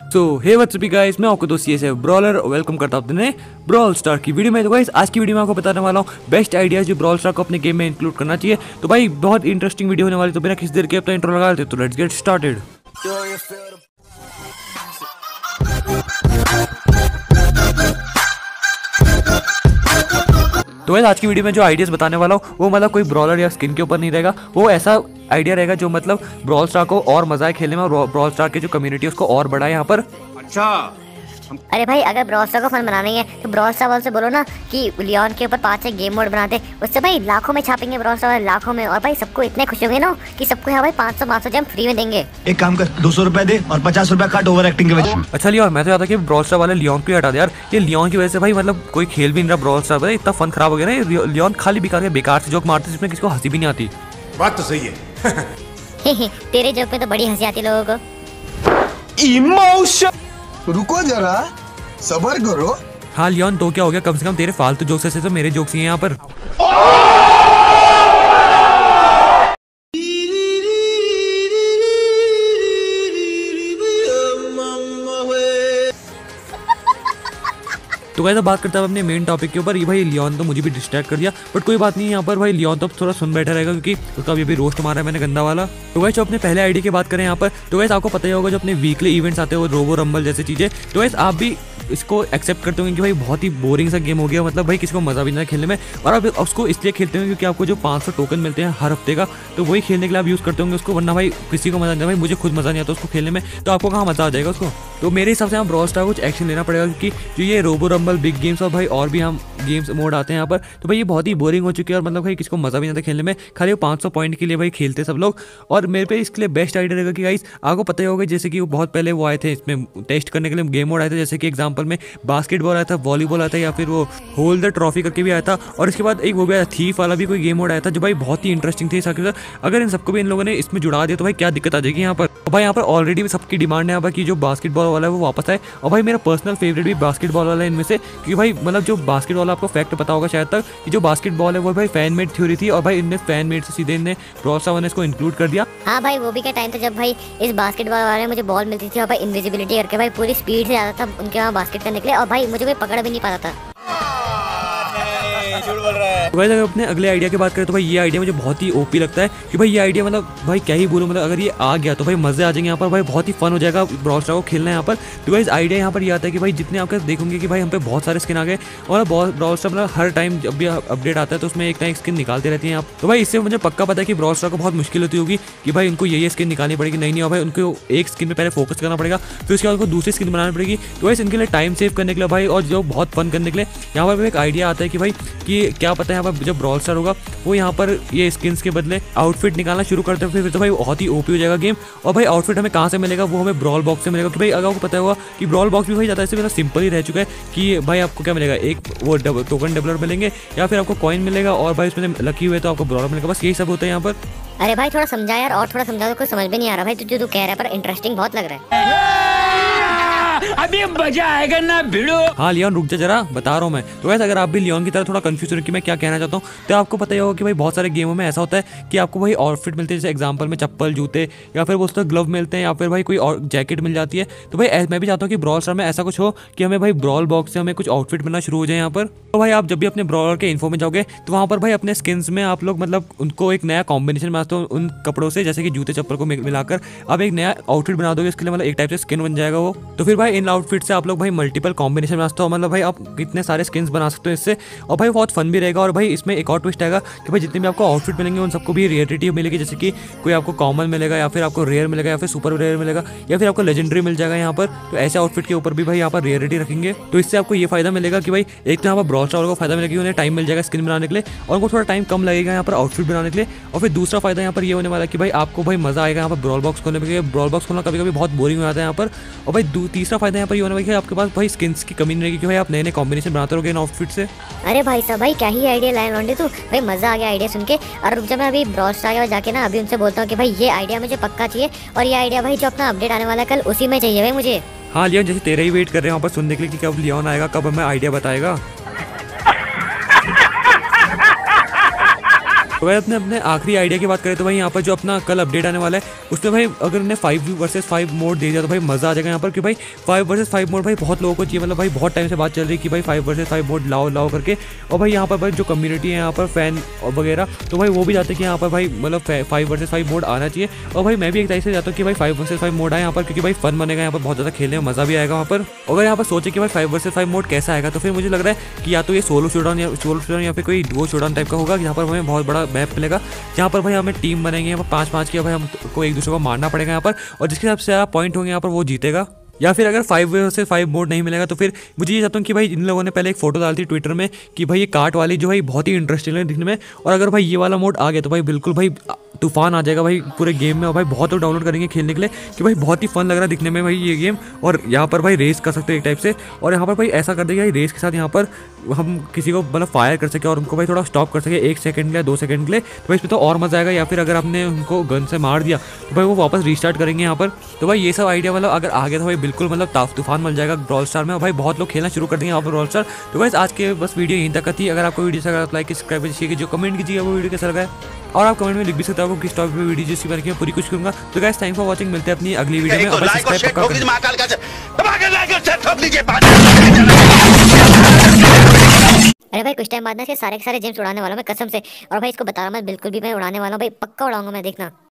सो hey what's up guys, मैं आपको दोस्त CSF ब्रॉलर वेलकम करता हूं अपने ब्रॉल स्टार की वीडियो में। तो गाइस आज की वीडियो में आपको बताने वाला हूं बेस्ट आइडियाज जो ब्रॉल स्टार को अपने गेम में इंक्लूड करना चाहिए। तो भाई बहुत इंटरेस्टिंग वीडियो होने वाली, तो बिना किसी देर के अपना इंट्रो लगा लेते, तो लेट्स गेट स्टार्टेड। तो वैसे आज की वीडियो में जो आइडियाज बताने वाला हूँ वो मतलब कोई ब्रॉलर या स्किन के ऊपर नहीं रहेगा, वो ऐसा आइडिया रहेगा जो मतलब ब्रॉल स्टार को और मजा है खेलने में और ब्रॉल स्टार की जो कम्युनिटी है उसको और बढ़ाए यहाँ पर। अच्छा अरे भाई, अगर ब्रॉल स्टार को फन बनाना ही है तो ब्रॉल स्टार वालों से बोलो ना कि लियोन के ऊपर 5 से गेम मोड बनाते, उससे भाई लाखों में छापेंगे ब्रॉल स्टार, लाखों में। और भाई सबको इतने खुश होंगे ना कि सबको यहाँ भाई 500 जेम फ्री में देंगे। एक काम कर, 200 रुपए दे और 50 रुपए काट ओवर एक्टिंग के वजह। अच्छा लियोन, मैं तो चाहता कि ब्रॉल स्टार वाले लियोन को हटा दे यार। ये लियोन की वजह से भाई मतलब कोई खेल भी नहीं रहा ब्रॉल स्टार, इतना फन खराब हो गया ना। लियोन खाली बेकार से जोक मारते जिसमें किसी को हंसी भी नहीं आती। बात तो सही है। तेरे जोक में तो बड़ी हंसी आती लोगों को। इमोशन रुको जरा, सबर करो। हाँ लियोन, तो क्या हो गया, कम से कम तेरे फालतू जोक्स ऐसे तो मेरे जोक्स ही हैं यहाँ पर। तो कैसे बात करता है अपने मेन टॉपिक के ऊपर। ये भाई लियोन तो मुझे भी डिस्ट्रैक्ट कर दिया, बट कोई बात नहीं, यहाँ पर भाई लियोन तो थोड़ा सुन बैठा रहेगा क्योंकि उसका अभी रोस्ट मारा है मैंने गंदा वाला। तो वैसे अपने पहले आईडी की बात करें यहाँ पर, तो वैसे आपको पता ही होगा जो अपने वीकली इवेंट्स आते हैं वो रोबो रंबल जैसी चीजें। तो वैसे आप भी इसको एक्सेप्ट करते होंगे कि भाई बहुत ही बोरिंग सा गेम हो गया, मतलब भाई किसी को मजा भी नहीं खेलने में। और आप उसको इसलिए खेलते होंगे क्योंकि आपको जो 500 टोकन मिलते हैं हर हफ्ते का, तो वही खेलने के लिए आप यूज करते होंगे उसको, वरना भाई किसी को मजा नहीं आता। भाई मुझे खुद मजा नहीं आता उसको खेलने में, तो आपको कहाँ मजा आ जाएगा उसको। तो मेरे हिसाब से यहाँ ब्रॉल स्टार कुछ एक्शन लेना पड़ेगा क्योंकि जो ये रोबो रंबल बिग गेम्स और भाई और भी हम गेम्स मोड आते हैं यहाँ पर, तो भाई ये बहुत ही बोरिंग हो चुकी है और मतलब भाई किसी को मजा भी नहीं आता खेलने में। खाली वो 500 पॉइंट के लिए भाई खेलते सब लोग। और मेरे पे इसके लिए बेस्ट आइडिया रहेगा कि गाइस आपको पता ही होगा जैसे कि वो बहुत पहले वो आए थे इसमें टेस्ट करने के लिए गेम मोड आए थे, जैसे कि एग्जाम्पल में बास्केटबॉल आया था, वॉलीबॉल आया था, या फिर वो होल्ड द ट्रॉफी करके भी आया था। और इसके बाद एक वो भी आया थीफ वाला भी कोई गेम मोड आया था जो भाई बहुत ही इंटरेस्टिंग थी। अगर इन सबको भी इन लोगों ने इसमें जुड़ा दिया तो भाई क्या दिक्कत आ जाएगी यहाँ पर। और भाई यहाँ पर ऑलरेडी सबकी डिमांड है यहाँ पर कि जो बास्केटबॉल वाला है वो वापस आए। और भाई मेरा पर्सनल फेवरेट भी बास्केटबॉल वाला है इनमें से, क्योंकि भाई मतलब जो बास्केटबॉल आपको फैक्ट पता होगा शायद तक कि जो बास्केटबॉल है वो भाई फैन मेड थ्योरी थी, और भाई इनने फैन मेड से सीधे इनने ब्रॉल स्टार ने इसको इंक्लूड कर दिया। हाँ भाई, वो भी क्या टाइम था जब भाई इस बास्केटबॉल वाले मुझे बॉल मिलती थी और भाई इनविजिबिलिटी करके भाई पूरी स्पीड से आता था उनके वहाँ बास्केट करने के लिए, और भाई मुझे कोई पकड़ भी नहीं पाता था। तो भाई अगर अपने अगले आइडिया की बात करें तो भाई ये आइडिया मुझे बहुत ही ओपी लगता है कि भाई ये आइडिया मतलब भाई क्या ही बोलूं, मतलब अगर ये आ गया तो भाई मजे आ जाएंगे यहाँ पर, भाई बहुत ही फन हो जाएगा ब्रॉल स्टार को खेलना यहाँ पर। तो भाई आइडिया यहाँ पर ये आता है कि भाई जितने आपके देखोगे कि भाई हम पे बहुत सारे स्किन आ गए, और ब्रॉल स्टार मतलब हर टाइम जब भी अपडेट आता है तो उसमें एक ना एक स्किन निकालते रहती हैं आप। तो भाई इससे मुझे पक्का पता है कि ब्रॉल स्टार को बहुत मुश्किल होती होगी कि भाई उनको ये स्किन निकालनी पड़ेगी। नहीं और भाई उनको एक स्किन में पहले फोकस करना पड़ेगा, फिर उसके बाद उनको दूसरी स्किन बनानी पड़ेगी। तो भाई इनके लिए टाइम सेव करने के लिए भाई और जो बहुत फन करने के लिए यहाँ पर एक आइडिया आता है कि भाई कि क्या पता है यहाँ पर जब ब्रॉल स्टार होगा वो यहाँ पर ये स्किन्स के बदले आउटफिट निकालना शुरू करते हैं, फिर तो भाई बहुत ही ओपी हो जाएगा गेम। और भाई आउटफिट हमें कहाँ से मिलेगा, वो हमें ब्रॉल बॉक्स से मिलेगा। कि भाई अगर आपको पता होगा कि ब्रॉल बॉक्स भी भाई ज़्यादा ऐसे मतलब सिंपल ही रह चुका है कि भाई आपको क्या मिलेगा, एक वो टोकन डेवलपर मिलेंगे या फिर आपको कॉइन मिलेगा, और भाई उसमें लकी हुए तो आपको ब्रॉलर मिलेगा, बस यही सब होता है यहाँ पर। अरे भाई थोड़ा समझा यार, और थोड़ा समझा, तो कुछ समझ में नहीं आ रहा भाई जो तू कह रहा है, पर इंटरेस्टिंग बहुत लग रहा है। अभी मजा आएगा ना भिड़ो। हाँ लियोन रुक जा जरा, बता रहा हूँ मैं। तो वैसे अगर आप भी लियोन की तरह थोड़ा कंफ्यूज हो कि मैं क्या कहना चाहता हूँ, तो आपको पता ही होगा कि भाई बहुत सारे गेमों में ऐसा होता है कि आपको भाई आउटफिट मिलते हैं, जैसे एग्जांपल में चप्पल, जूते, या फिर वो ग्लव मिलते हैं, या फिर भाई कोई और जैकेट मिल जाती है। तो भाई मैं भी चाहता हूँ कि ब्रॉल स्टार में ऐसा कुछ हो कि हमें भाई ब्रॉल बॉक्स से हमें कुछ आउटफिट मिलना शुरू हो जाए यहाँ पर। तो भाई आप जब भी अपने ब्रॉलर के इन्फो में जाओगे तो वहाँ पर भाई अपने स्किन्स में आप लोग मतलब उनको एक नया कॉम्बिनेशन बनाते हो उन कपड़ों से, जैसे कि जूते चप्पल को मिलाकर आप एक नया आउटफिट बना दोगे, इसके लिए मतलब एक टाइप से स्किन बन जाएगा वो। तो फिर भाई इन आउटफिट से आप लोग भाई मल्टीपल कॉम्बिनेशन बना सकते हो, मतलब भाई आप कितने सारे स्किन्स बना सकते हो इससे, और भाई बहुत फन भी रहेगा। और भाई इसमें एक और ट्विस्ट आएगा कि भाई जितने भी आपको आउटफिट मिलेंगे उन सबको भी रेयरिटी मिलेगी, जैसे कि कोई आपको कॉमन मिलेगा, या फिर आपको रेयर मिलेगा, या फिर सुपर रेयर मिलेगा, या फिर आपको लेजेंडरी मिल जाएगा यहाँ पर। तो ऐसे आउटफिट के ऊपर भी भाई यहाँ पर रेयरिटी रखेंगे, तो इससे आपको ये फायदा मिलेगा कि भाई एक तो यहाँ पर ब्रॉल स्टार को फायदा मिलेगा, उन्हें टाइम मिल जाएगा स्किन बनाने के लिए, और उनको थोड़ा टाइम कम लगेगा यहाँ पर आउटफिट बनाने के लिए। और फिर दूसरा फायदा यहाँ पर ये होने वाला है कि भाई आपको भाई मजा आएगा यहाँ पर ब्रॉल बॉक्स खोलने में। ब्रॉल बॉक्स खोलना कभी कभी बहुत बोरिंग हो जाता है यहाँ पर। और भाई तीसरा फायदा यहाँ पर ये होने वाला है कि आपके पास भाई स्किन्स की कमी नहीं रहेगी, कि भाई आप नए नए कॉम्बिनेशन बनाते रहोगे इन आउटफिट से। अरे भाई साहब, भाई क्या ही आइडिया लाए लौंडे तू, भाई मजा आ गया आइडिया सुन के। और रुक जा, मैं अभी ब्रॉल स्टार के पास जाके ना अभी उनसे बोलता हूँ कि भाई ये आइडिया मुझे पक्का चाहिए, और ये आइडिया भाई जो अपना अपडेट आने वाला है कल उसी में चाहिए भाई मुझे। हाँ लियोन, जैसे तेरे ही वेट कर रहे हैं वहाँ पर सुनने के लिए कि कब लियोन आएगा, कब हमें आइडिया बताएगा। तो भाई अपने अपने आखिरी आइडिया की बात करें तो भाई यहाँ पर जो अपना कल अपडेट आने वाला है उसमें भाई अगर उन्हें 5 वर्सेस 5 मोड दे दिया तो भाई मजा आ जाएगा यहाँ पर, कि भाई 5 वर्सेस 5 मोड भाई बहुत लोगों को चाहिए, मतलब भाई बहुत टाइम से बात चल रही है कि भाई 5 वर्सेस 5 मोड लाओ लाओ करके। और भाई यहाँ पर भाई जो कम्युनिटी है यहाँ पर फैन वगैरह, तो भाई वो भी चाहते हैं कि यहाँ पर भाई मतलब 5 वर्सेस 5 मोड आना चाहिए। और भाई मैं भी एक तरह से चाहता हूँ कि भाई 5 वर्सेस 5 मोड आए यहाँ पर, क्योंकि भाई फन बनेगा यहाँ पर, बहुत ज़्यादा खेलने में मजा भी आएगा वहाँ पर। अगर यहाँ पर सोचे कि भाई 5 वर्सेस 5 मोड कैसा आएगा तो फिर मुझे लग रहा है कि या तो ये सोलो शोडाउन या फिर कोई डुओ शोडाउन टाइप का होगा, यहाँ पर हमें बहुत बड़ा मैप मिलेगा जहाँ पर भाई हमें टीम बनेंगे यहाँ पर 5-5 की, भाई हमको एक दूसरे को मारना पड़ेगा यहाँ पर, और जिसके सबसे ज़्यादा पॉइंट होंगे यहाँ पर वो जीतेगा। या फिर अगर 5 वर्सेस 5 मोड नहीं मिलेगा तो फिर मुझे ये चाहता हूँ कि भाई इन लोगों ने पहले एक फोटो डाली थी ट्विटर में कि भाई ये कार्ट वाली जो भाई बहुत ही इंटरेस्टिंग है दिखने में, और अगर भाई ये वाला मोड आ गया तो भाई बिल्कुल भाई तूफान आ जाएगा भाई पूरे गेम में। और भाई बहुत लोग डाउनलोड करेंगे खेलने के लिए कि भाई बहुत ही फन लग रहा है दिखने में भाई ये गेम। और यहाँ पर भाई रेस कर सकते हैं एक टाइप से, और यहाँ पर भाई ऐसा कर देगा रेस के साथ यहाँ पर हम किसी को मतलब फायर कर सके और उनको भाई थोड़ा स्टॉप कर सके 1 सेकंड के लिए 2 सेकंड के लिए, तो भाई इसमें तो और मजा आएगा। या फिर अगर हमने उनको गन से मार दिया तो भाई वो वापस रीस्टार्ट करेंगे यहाँ पर। तो भाई ये सब आइडिया मतलब अगर आ गया तो भाई बिल्कुल मतलब तूफान मिल जाएगा ब्रॉल स्टार में, और भाई बहुत लोग खेलना शुरू कर देंगे यहाँ पर ब्रॉल स्टार। तो भाई आज के बस वीडियो यहीं तक थी। अगर आपको वीडियो से अगर लाइक सब्सक्राइब कीजिए, जो कमेंट कीजिएगा वो वीडियो कैसा लगा है, और आप कमेंट में लिख भी सकते हो किस टॉपिक पे वीडियो जिसकी बारे में पूरी कुछ करूंगा। तो गाइस थैंक्स फॉर वाचिंग, मिलते हैं अपनी अगली वीडियो में। अरे भाई कुछ टाइम बाद ना इसके सारे के सारे जेम्स उड़ाने वाला हूं मैं कसम से, और भाई इसको बता रहा मैं बिल्कुल भी मैं उड़ाने वाला हूँ भाई, पक्का उड़ाऊंगा मैं, देखना।